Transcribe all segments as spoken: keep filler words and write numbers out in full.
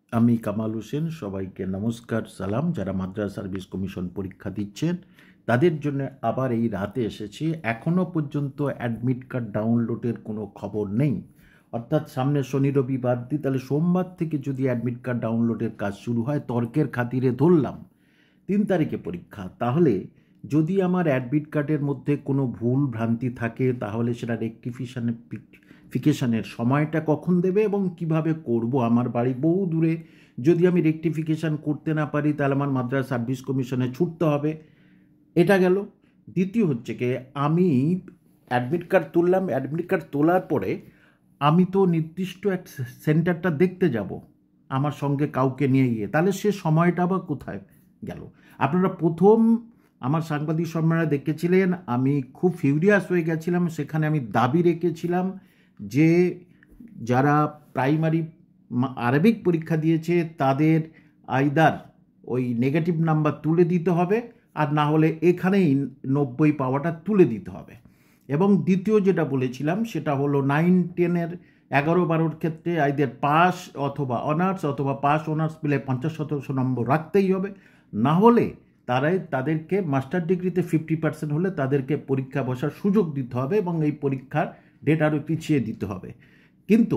আমি কামাল হোসেন, সবাইকে নমস্কার, সালাম। যারা মাদ্রাসা সার্ভিস কমিশন পরীক্ষা দিচ্ছেন তাদের জন্য আবার এই রাতে এসেছি। এখনও পর্যন্ত অ্যাডমিট কার্ড ডাউনলোডের কোনো খবর নেই, অর্থাৎ সামনে শনি রবি বাদ দিই, তাহলে সোমবার থেকে যদি অ্যাডমিট কার্ড ডাউনলোডের কাজ শুরু হয়, তর্কের খাতিরে ধরলাম তিন তারিখে পরীক্ষা, তাহলে যদি আমার অ্যাডমিট কার্ডের মধ্যে কোনো ভুল ভ্রান্তি থাকে তাহলে সেটা রেকটিফিকেশনের ফিকেশনের সময়টা কখন দেবে এবং কিভাবে করব। আমার বাড়ি বহু দূরে, যদি আমি রেকটিফিকেশান করতে না পারি তাহলে আমার মাদ্রাসা সার্ভিস কমিশনে ছুটতে হবে। এটা গেল। দ্বিতীয় হচ্ছে কি, আমি অ্যাডমিট কার্ড তুললাম, অ্যাডমিট কার্ড তোলার পরে আমি তো নির্দিষ্ট এক সেন্টারটা দেখতে যাব আমার সঙ্গে কাউকে নিয়ে গিয়ে, তাহলে সে সময়টা আবার কোথায় গেল? আপনারা প্রথম আমার সাংবাদিক সম্মেলনে দেখেছিলেন আমি খুব ফিউরিয়াস হয়ে গেছিলাম। সেখানে আমি দাবি রেখেছিলাম যে যারা প্রাইমারি আরবিক পরীক্ষা দিয়েছে তাদের আইদার ওই নেগেটিভ নাম্বার তুলে দিতে হবে, আর না হলে এখানেই নব্বই পাওয়াটা তুলে দিতে হবে। এবং দ্বিতীয় যেটা বলেছিলাম সেটা হলো নাইন টেনের এগারো বারোর ক্ষেত্রে আইদার পাস অথবা অনার্স অথবা পাস অনার্স মিলে পঞ্চাশ শতাংশ নম্বর রাখতেই হবে, না হলে তারাই তাদেরকে মাস্টার ডিগ্রিতে ফিফটি পার্সেন্ট হলে তাদেরকে পরীক্ষা বসার সুযোগ দিতে হবে এবং এই পরীক্ষার ডেট আরও পিছিয়ে দিতে হবে। কিন্তু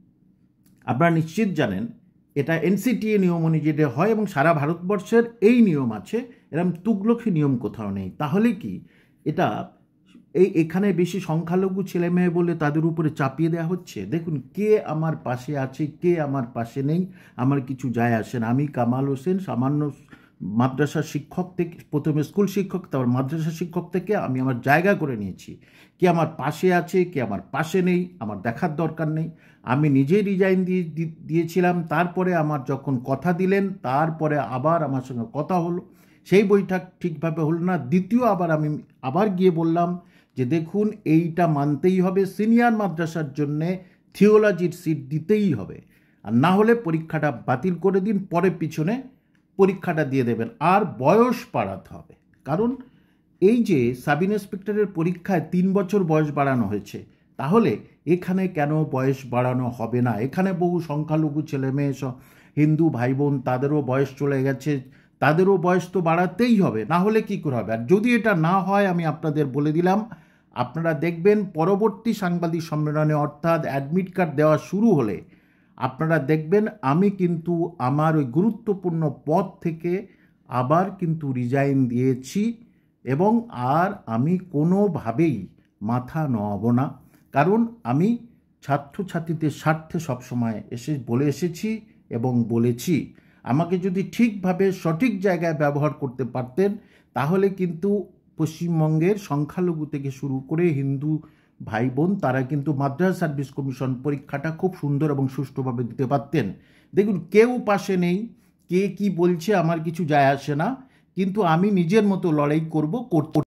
আপনারা নিশ্চিত জানেন এটা এনসিটিএ নিয়ম অনুযায়ী হয় এবং সারা ভারতবর্ষের এই নিয়ম আছে, এরকম তুগলকি নিয়ম কোথাও নেই। তাহলে কি এটা এই এখানে বেশি সংখ্যালঘু ছেলে মেয়ে বলে তাদের উপরে চাপিয়ে দেওয়া হচ্ছে? দেখুন, কে আমার পাশে আছে কে আমার পাশে নেই আমার কিছু যায় আসে না। আমি কামাল হোসেন সামান্য মাদ্রাসা শিক্ষক থেকে, প্রথমে স্কুল শিক্ষক, তারপর মাদ্রাসা শিক্ষক থেকে আমি আমার জায়গা করে নিয়েছি। কে আমার পাশে আছে কে আমার পাশে নেই আমার দেখার দরকার নেই। আমি নিজেই রিজাইন দিয়ে দিয়েছিলাম, তারপরে আমার যখন কথা দিলেন তারপরে আবার আমার সঙ্গে কথা হলো, সেই বইটা ঠিকভাবে হলো না। দ্বিতীয় আবার আমি আবার গিয়ে বললাম যে দেখুন এইটা মানতেই হবে, সিনিয়র মাদ্রাসার জন্যে থিওলজির সিট দিতেই হবে, আর না হলে পরীক্ষাটা বাতিল করে দিন, পরে পিছনে পরীক্ষাটা দিয়ে দেবেন, আর বয়স বাড়াতে হবে। কারণ এই যে সাব ইন্সপেক্টরের পরীক্ষায় তিন বছর বয়স বাড়ানো হয়েছে, তাহলে এখানে কেন বয়স বাড়ানো হবে না? এখানে বহু সংখ্যালঘু ছেলে মেয়ে, হিন্দু ভাই বোন, তাদেরও বয়স চলে গেছে, তাদেরও বয়স তো বাড়াতেই হবে, না হলে কী করে হবে? আর যদি এটা না হয়, আমি আপনাদের বলে দিলাম, আপনারা দেখবেন পরবর্তী সাংবাদিক সম্মেলনে, অর্থাৎ অ্যাডমিট কার্ড দেওয়া শুরু হলে আপনারা দেখবেন আমি কিন্তু আমার ওই গুরুত্বপূর্ণ পদ থেকে আবার কিন্তু রিজাইন দিয়েছি এবং আর আমি কোনোভাবেই মাথা নোয়াবো না। কারণ আমি ছাত্রছাত্রীদের স্বার্থে সবসময় এসে বলে এসেছি এবং বলেছি। আমাকে যদি ঠিকভাবে সঠিক জায়গায় ব্যবহার করতে পারতেন তাহলে কিন্তু পশ্চিমবঙ্গের সংখ্যালঘু থেকে শুরু করে হিন্দু ভাই বোন তারা কিন্তু মাদ্রাসা সার্ভিস কমিশন পরীক্ষাটা খুব সুন্দর এবং সুষ্ঠুভাবে দিতে পারতেন। দেখুন, কেউ পাশে নেই, কে কি বলছে আমার কিছু যায় আসে না, কিন্তু আমি নিজের মতো লড়াই করব করতে